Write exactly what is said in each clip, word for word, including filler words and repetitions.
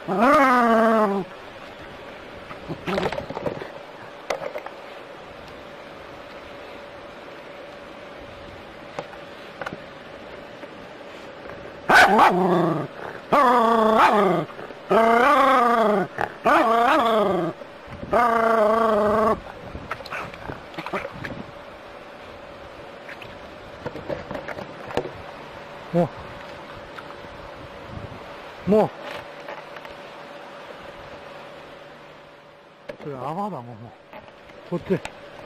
もうもうこれ泡だもん。もうこっち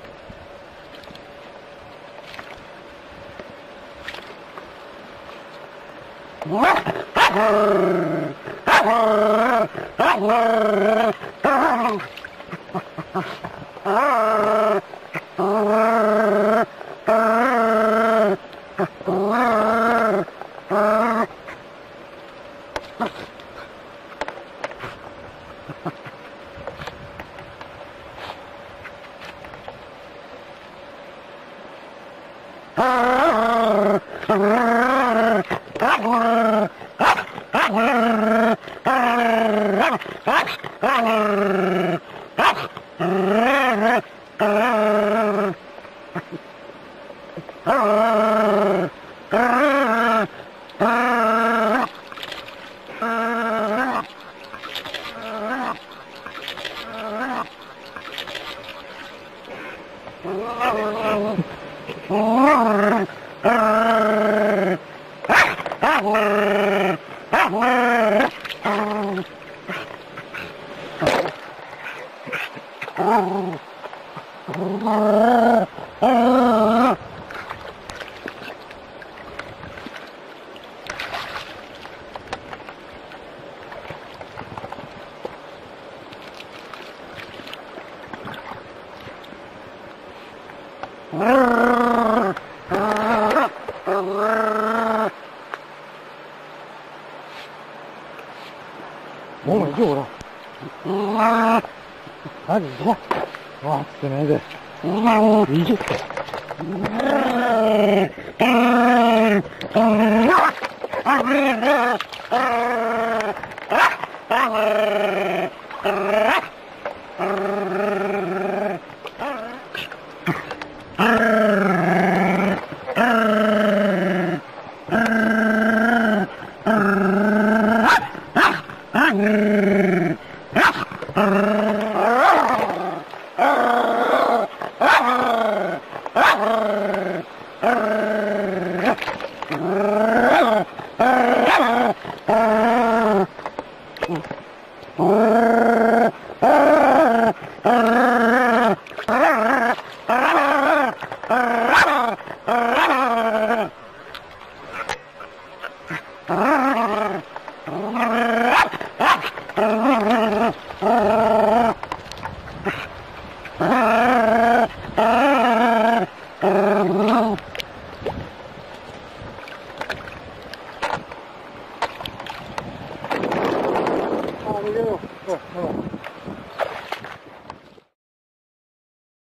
もう行くよ、ほら。早く行こう。わあ、つってないで。いいですか。あ、逃げよう。ほら、ほら。